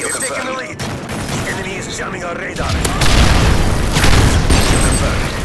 We're taking the lead. Enemy is jamming our radar. Confirmed.